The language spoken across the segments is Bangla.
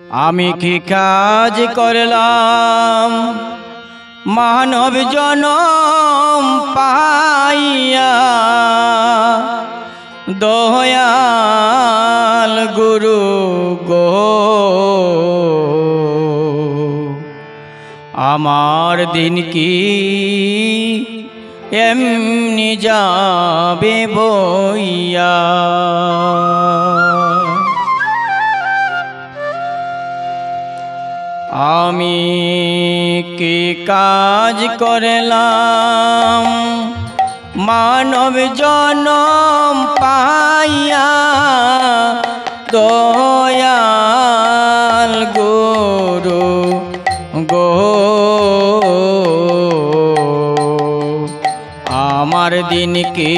আমি কি কাজ করলাম মানব জনম পাইয়া, দয়াল গুরু গো আমার দিন কি এমনি যাবে বইয়া। আমি কি কাজ করলাম মানব জনম পাইয়া, দয়াল গুরু গো আমার দিন কি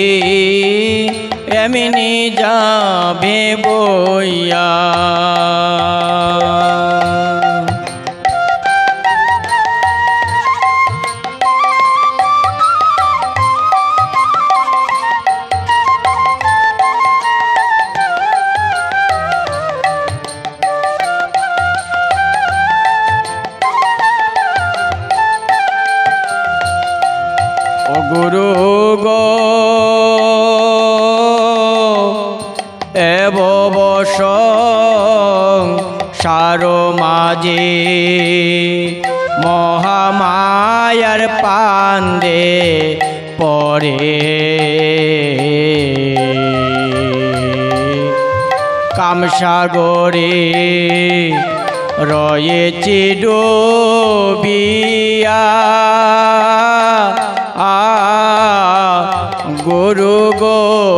এমনি যাবে বইয়া। ও গুরু গো এব সারো মাঝে মহামায়ার পান্দে পরে, কামসাগরে রয়েছে ডুবিয়া। গুরু গো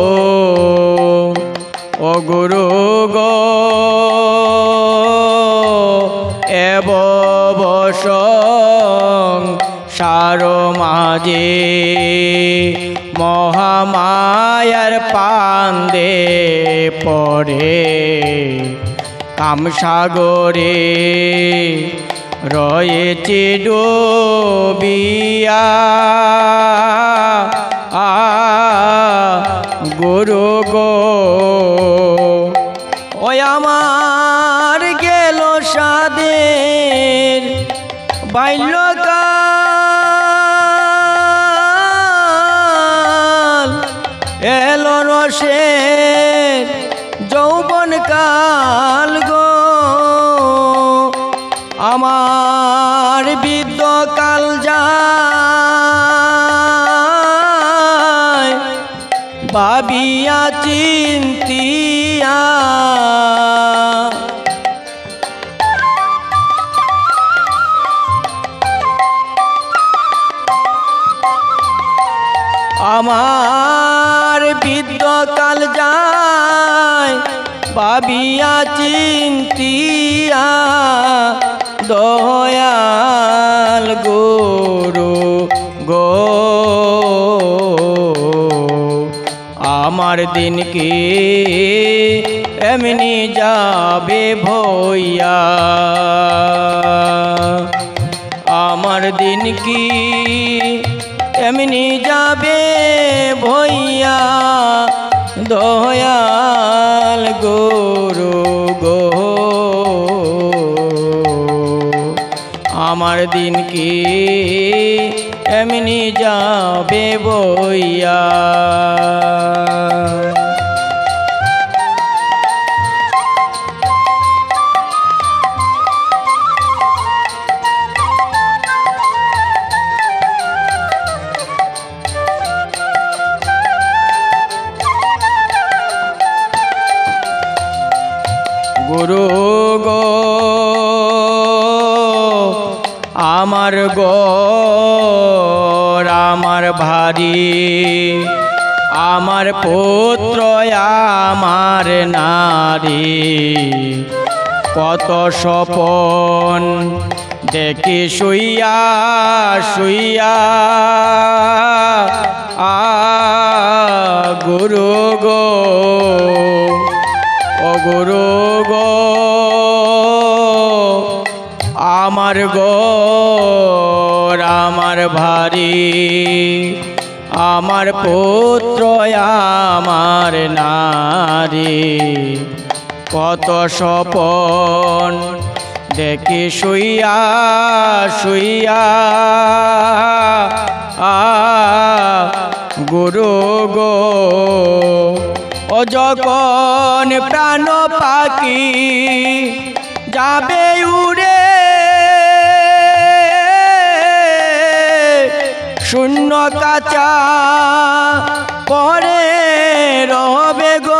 ও গুরু গো এব সারো মাঝে মহামায়ার পান্দে পড়ে, কামসাগরে রয়েছে ডুবিয়া। গুরু গো ওই আমার গেল সাদের বাল্যকাল, এলো রসের যৌবন কাল গো আমার বৃদ্ধকাল যায় ভাবিয়া চিন্তিয়া। আমার বৃদ্ধকাল যায় ভাবিয়া চিন্তিয়া, দয়াল গুরু গো আমার দিন কি এমনি যাবে ভইয়া। আমার দিন কি এমনি যাবে ভইয়া, দয়াল গুরু গো আমার দিন কি এমনি যাবে বইয়া। গুরু গো আমার গর আমার ভারী, আমার পুত্র আমার নারী, কত স্বপন দেখি শুইয়া শুইয়া। গুরু গো ও গুরু গো আমার গর আমার ভারী, আমার পুত্র আমার নারী, কত স্বপন দেখি শুইয়া শুইয়া গুরু গো ও যখন প্রাণ পাখি যাবে উড়ে শূন্য কাচা পরে রবে গো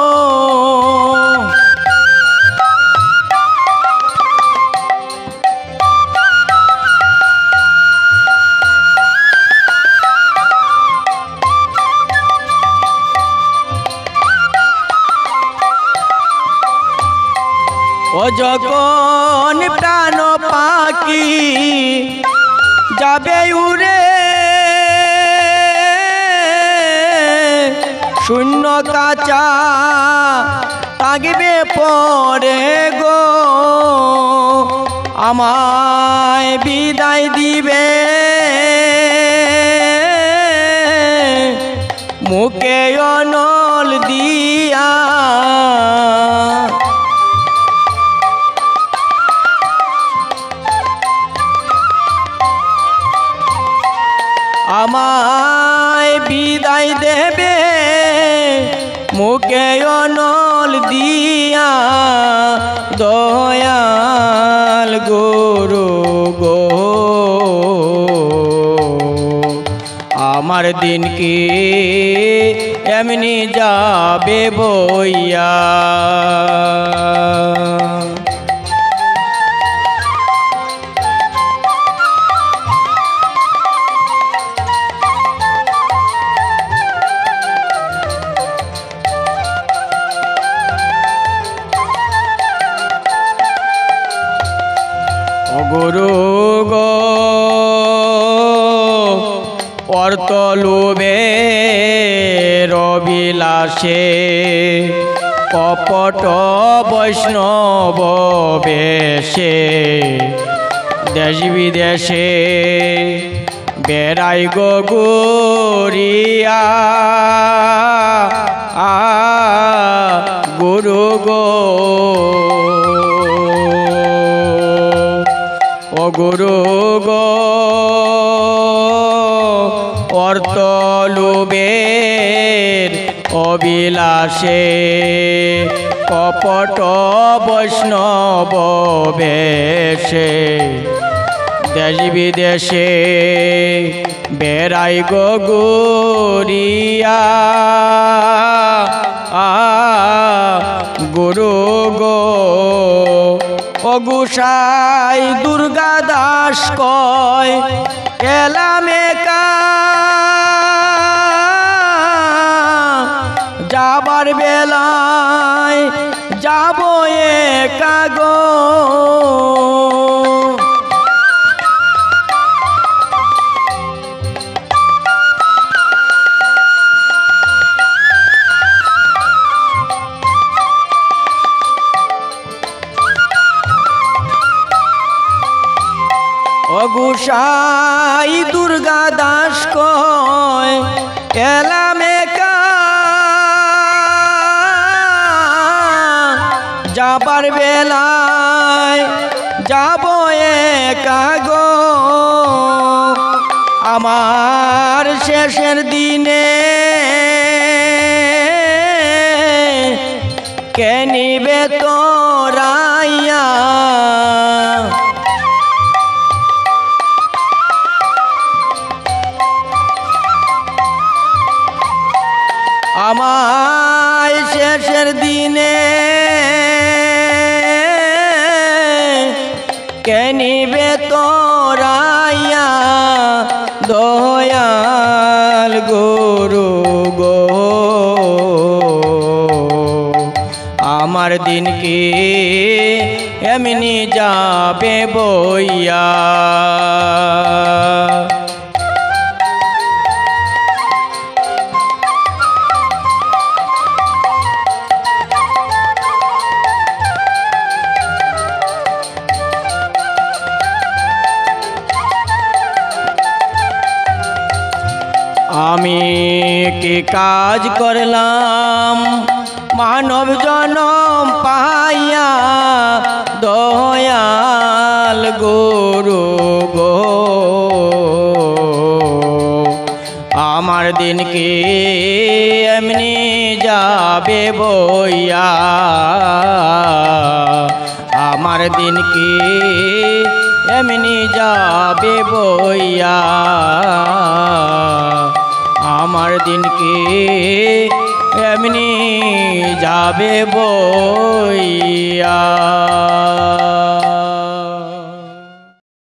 ও যখন প্রাণ পাখি যাবে উড়ে শূন্য কাচা থাকবে পরে গো আমায় বিদায় দিবে মুখে অনল দিয়া আমায় বিদায় দেবে মুখে অনল দিয়া দয়াল গুরু গো আমার দিন কি এমনি যাবে বইয়া গুরু গো অর্থ লোভে রবিলাসে কপট বৈষ্ণব বেশে দেশ বিদেশে বেড়াই গো গুরিয়া গুরু গো ও গুরু গো অর্থ লোভের অবিলাসে কপট বৈষ্ণব বেশে দেশ বিদেশে বেড়াই গো গুরিয়া গুরু গো ও গুসাই দুর্গা দাস কয় এলামে কা যাবার বেলায় যাব একা গো গুসাই দুর্গা দাস কয় এলামে কা যাবার বেলায় যাব একা গো আমার শেষের দিনে কে নিবে তোরাইয়া আমায় শেষের দিনে কে নিবে তোরাইয়া দয়াল গুরু গো আমার দিন কি এমনি যাবে বইয়া আমি কি কাজ করলাম মানব জনম পাইয়া দয়াল গুরু গো আমার দিন কি এমনি যাবে বইয়া আমার দিন কি এমনি যাবে বইয়া আমার দিন কি এমনি যাবে বইয়া।